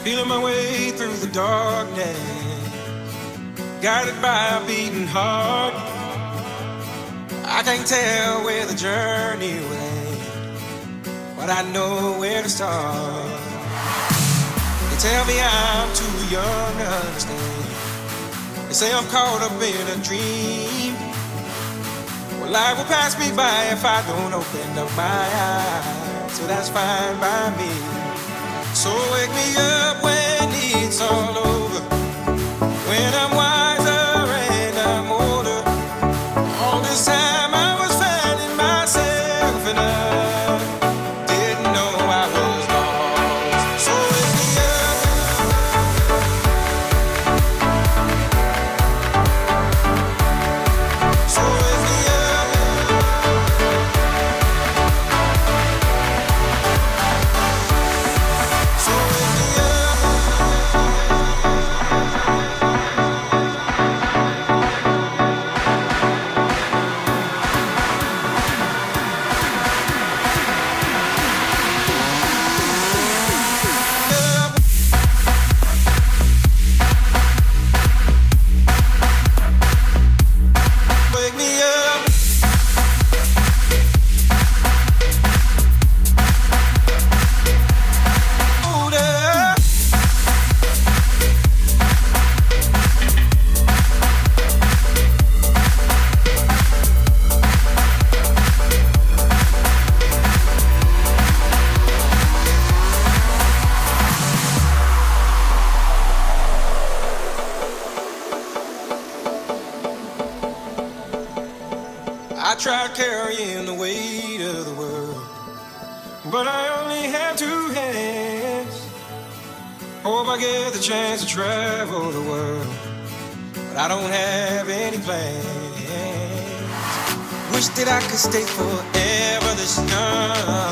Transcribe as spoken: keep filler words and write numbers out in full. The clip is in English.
feeling my way through the darkness, guided by a beating heart. I can't tell where the journey went, but I know where to start. They tell me I'm too young to understand. They say I'm caught up in a dream. Well, life will pass me by if I don't open up my eyes, so that's fine by me. So wake me up when it's all over, when I'm wiser and I'm older. All this time I was finding myself and I didn't know I was lost. So wake me up. So wake me up. So wake me up. Wake me up. Older. I tried carrying the weight of the world, but I only have two hands. Hope I get the chance to travel the world, but I don't have any plans. Wish that I could stay forever this young,